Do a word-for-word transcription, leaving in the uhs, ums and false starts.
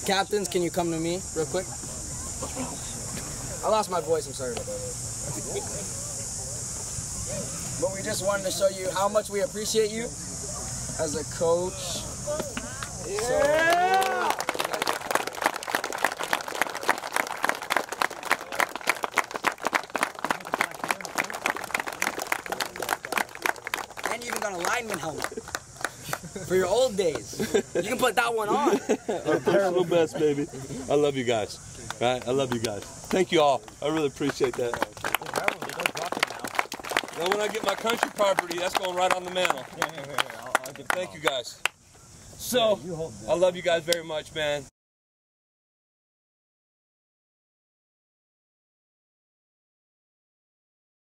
Captains, can you come to me real quick? I lost my voice, I'm sorry about that. But we just wanted to show you how much we appreciate you as a coach. Yeah! So, and you even got a lineman helmet for your old days. You can put that one on. Our personal best, baby. I love you guys. Right? I love you guys. Thank you all. I really appreciate that. Now when I get my country property, that's going right on the mantle. Thank you guys. So, I love you guys very much, man.